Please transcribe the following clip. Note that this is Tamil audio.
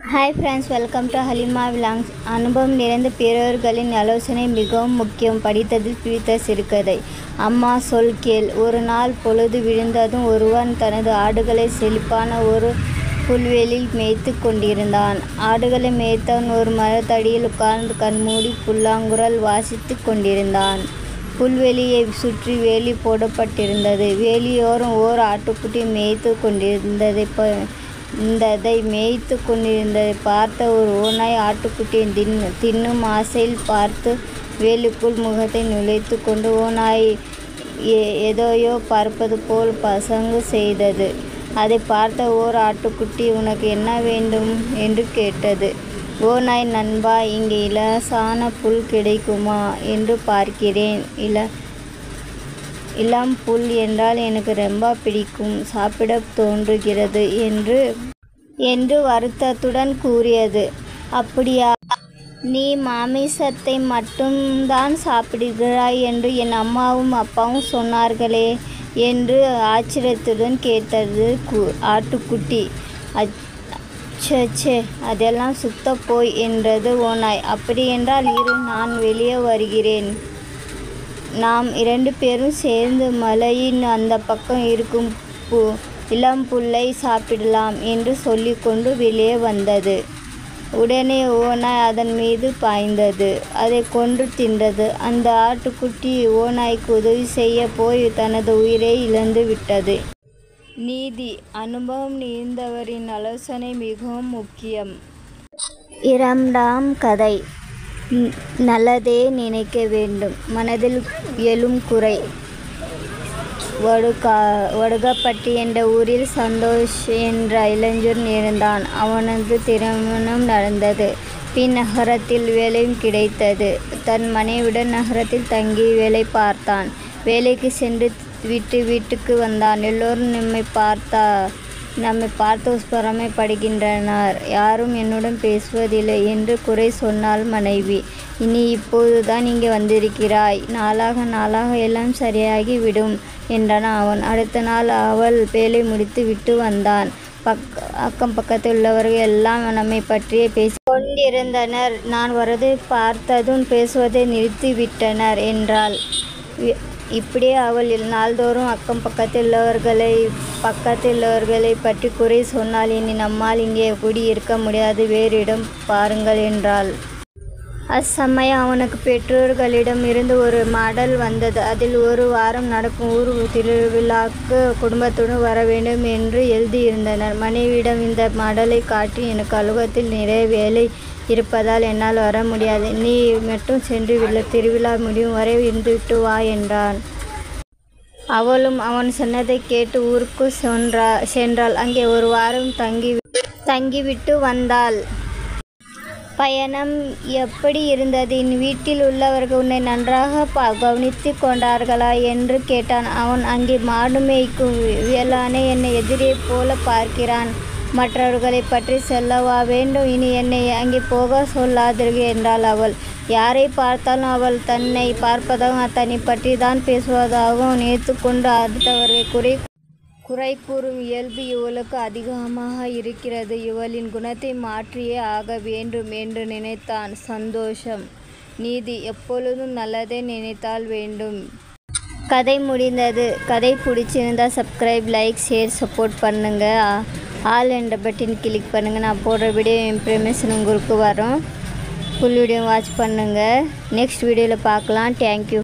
Hi friends, welcome to Halima vlogs. அனுபவம் நிறைந்த பெரியோர்களின் ஆலோசனை மிகவும் முக்கியம். படித்ததில் பிடித்த சிறுகதை. அம்மா சொல் கேள். ஒரு நாள் பொழுது விழுந்ததும் ஒருவன் தனது ஆடுகளை செழிப்பான ஒரு புல்வெளியில் மேய்த்து கொண்டிருந்தான். ஆடுகளை மேய்த்தவன் ஒரு மரத்தடியில் உட்கார்ந்து கண்மூடி புல்லாங்குழல் வாசித்து கொண்டிருந்தான். புல்வெளியை சுற்றி வேலி போடப்பட்டிருந்தது. வேலியோரம் ஓர் ஆட்டுக்குட்டி மேய்த்து கொண்டிருந்ததை பார்த்த ஒரு ஓநாய் ஆட்டுக்குட்டியை தின்னும் ஆசையில் பார்த்து வேலிக்குள் முகத்தை நுழைத்து கொண்டு ஓநாய் எதையோ பார்ப்பது போல் பசங்கு செய்தது. அதை பார்த்த ஓர் ஆட்டுக்குட்டி, உனக்கு என்ன வேண்டும் என்று கேட்டது. ஓநாய், நண்பா, இங்கே இலசான புல் கிடைக்குமா என்று பார்க்கிறேன். இளம் புல் என்றால் எனக்கு ரொம்ப பிடிக்கும், சாப்பிட தோன்றுகிறது என்று வருத்தத்துடன் கூறியது. அப்படியா, நீ மாமிசத்தை மட்டும்தான் சாப்பிடுகிறாய் என்று என் அம்மாவும் அப்பாவும் சொன்னார்களே என்று ஆச்சரியத்துடன் கேட்டது ஆட்டுக்குட்டி. அச்சே, அதெல்லாம் சுத்த போய் என்றது ஓநாய். அப்படியென்றால் இரு, நான் வெளியே வருகிறேன். நாம் 2 பேரும் சேர்ந்து மலையின் அந்த பக்கம் இருக்கும் இளம் புல்லை சாப்பிடலாம் என்று சொல்லிக்கொண்டு வெளியே வந்தது. உடனே ஓநாய் அதன் மீது பாய்ந்தது. அதை கொன்று தின்றது. அந்த ஆட்டுக்குட்டி ஓநாய்க்கு உதவி செய்ய போய் தனது உயிரை இழந்து விட்டது. நீதி: அனுபவம் நிறைந்தவரின் ஆலோசனை மிகவும் முக்கியம். 2ஆம் கதை. நல்லதே நினைக்க வேண்டும். மனதில் எழும் குறை. வடுகப்பட்டி என்ற ஊரில் சந்தோஷ் என்ற இளைஞன் இருந்தான். அவனது திருமணம் நடந்தது. பின் நகரத்தில் வேலையும் கிடைத்தது. தன் மனைவியுடன் நகரத்தில் தங்கி வேலை பார்த்தான். வேலைக்கு சென்று விட்டு வீட்டுக்கு வந்தான். எல்லோரும் நம்மை பார்த்து பொறாமைப்படுகின்றனர். யாரும் என்னுடன் பேசுவதில்லை என்று குறை சொன்னாள் மனைவி. நீ இப்போதுதான் இங்கே வந்திருக்கிறாய், நாளாக எல்லாம் சரியாகி விடும் என்றான் அவன். அடுத்த நாள் அவள் வேலை முடித்து விட்டு வந்தான். அக்கம் பக்கத்தில் உள்ளவர்கள் எல்லாம் நம்மை பற்றியே பேசி கொண்டிருந்தனர். நான் வரதை பார்த்ததும் பேசுவதை நிறுத்திவிட்டனர் என்றாள். இப்படியே அவள் நாள்தோறும் அக்கம் பக்கத்தில் உள்ளவர்களை பற்றி குறை சொன்னால், இனி நம்மால் இங்கே குடியிருக்க முடியாது, வேறு இடம் பாருங்கள் என்றாள். அச்சமயம் அவனுக்கு பெற்றோர்களிடம் இருந்து ஒரு மடல் வந்தது. அதில் ஒரு வாரம் நடக்கும் ஊர் திருவிழாவுக்கு குடும்பத்துடன் வர வேண்டும் என்று எழுதியிருந்தனர். மனைவியிடம் இந்த மடலை காட்டி, எனக்கு அலுவலகத்தில் நிறைய வேலை இருப்பதால் என்னால் வர முடியாது, நீ மட்டும் சென்று திருவிழா முடியும் வரை இருந்துவிட்டு வா என்றான். அவளும் அவன் சொன்னதை கேட்டு ஊருக்கு சென்றாள். அங்கே ஒரு வாரம் தங்கிவிட்டு வந்தாள். பயணம் எப்படி இருந்தது? என் வீட்டில் உள்ளவர்கள் உன்னை நன்றாக கவனித்து கொண்டார்களா என்று கேட்டான். அவன், அங்கே மாடு மேய்க்கும் வேளாணை என்னை எதிரே போல பார்க்கிறான். மற்றவர்களை பற்றி சொல்லவா வேண்டும்? இனி என்னை அங்கே போக சொல்லாதீர்கள் என்றாள் அவள். யாரை பார்த்தாலும் அவள் தன்னை பார்ப்பதாகவும் தன்னை பற்றி தான் பேசுவதாகவும் நினைத்து கொண்டு அடுத்தவர்களை குறை கூறும் இயல்பு இவளுக்கு அதிகமாக இருக்கிறது. இவளின் குணத்தை மாற்றியே ஆக வேண்டும் என்று நினைத்தான் சந்தோஷம். நீதி: எப்பொழுதும் நல்லதே நினைத்தால் வேண்டும். கதை முடிந்தது. கதை பிடிச்சிருந்தால் சப்ஸ்கிரைப், லைக், ஷேர், சப்போர்ட் பண்ணுங்கள். ஆல் என்ற பட்டன் கிளிக் பண்ணுங்கள். நான் போடுற வீடியோ இன்ஃபர்மேஷன் உங்களுக்கு வரும். ஃபுல் வீடியோ வாட்ச் பண்ணுங்கள். நெக்ஸ்ட் வீடியோவில் பார்க்கலாம். தேங்க்யூ.